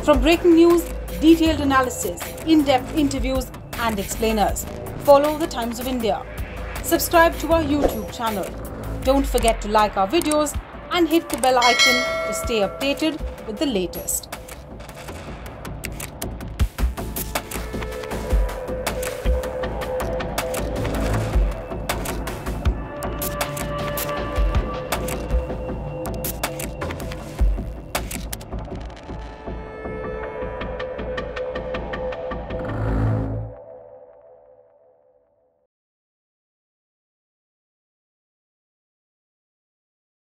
From breaking news, detailed analysis, in-depth interviews and explainers, follow the Times of India. Subscribe to our YouTube channel. Don't forget to like our videos and hit the bell icon to stay updated with the latest.